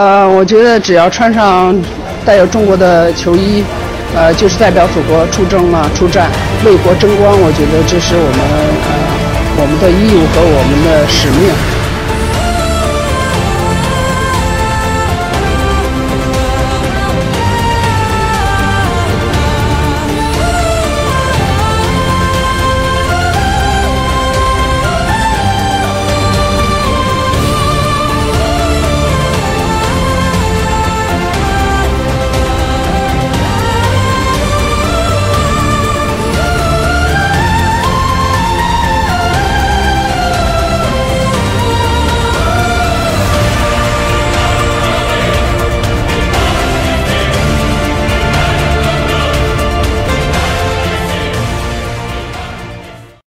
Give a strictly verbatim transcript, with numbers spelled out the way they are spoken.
呃，我觉得只要穿上带有中国的球衣，呃，就是代表祖国出征啊、出战、为国争光。我觉得这是我们呃我们的义务和我们的使命。